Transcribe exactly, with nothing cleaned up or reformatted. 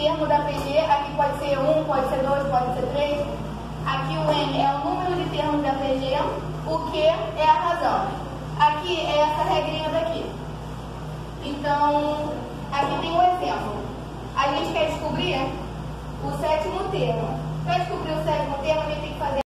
termo da P G, aqui pode ser um, pode ser dois, pode ser três. Aqui o N é o número de termos da P G, o Q é a razão. Aqui é essa regrinha daqui. Então, aqui tem um exemplo. A gente quer descobrir o sétimo termo. Para descobrir o sétimo termo, a gente tem que fazer